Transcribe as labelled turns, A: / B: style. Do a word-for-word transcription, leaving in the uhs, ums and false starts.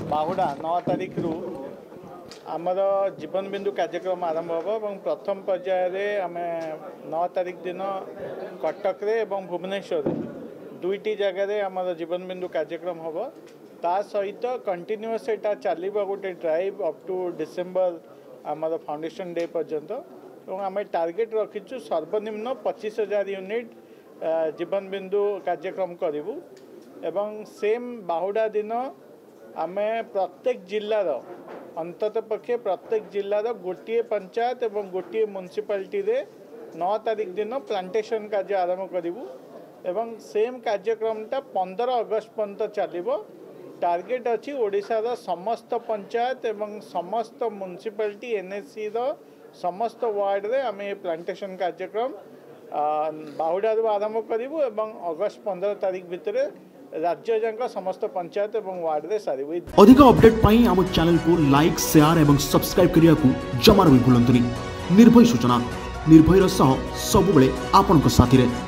A: बाहुड़ा नौ तारीख रु आमर जीवन बिंदु कार्यक्रम आरंभ हो प्रथम पर्यायर आम नौ तारीख दिन कटक रे एवं भुवनेश्वर दुईटी जगार आमर जीवन बिंदु कार्यक्रम हम ता सहित कंटिन्यूअस एटा चलो गोटे ड्राइव अप टू डिसेम्बर आमर फाउंडेशन डे पर्यंत और आम टार्गेट रखीचु सर्वनिम्न पच्चीस हजार यूनिट जीवन बिंदु कार्यक्रम करूँ एवं सेम बाहुड़ा दिन आम प्रत्येक जिलार अंतत पक्षे प्रत्येक जिलार गोटे पंचायत एवं गोटे म्युनिसिपालिटी रे नौ तारीख दिन प्लांटेशन कार्य आरंभ करूँ एवं सेम कार्यक्रमटा पंद्रह अगस्त पर्यंत चलो टार्गेट अच्छी ओडिशार समस्त पंचायत एवं समस्त म्युनिसिपालिटी एनएससी रो समस्त वार्ड रे आम प्लांटेशन कार्यक्रम बाहुडारू आरंभ करूँ एवं अगस्त पंद्रह तारीख भितर राज्य जाक समस्त पंचायत एवं वार्ड रे सारू।
B: अधिक अपडेट पाई आम चैनल को लाइक शेयर एवं सब्सक्राइब करिया को जमार भी भूलंतुनी। निर्भय सूचना निर्भयर सह सबुबले आपनक साथी रे।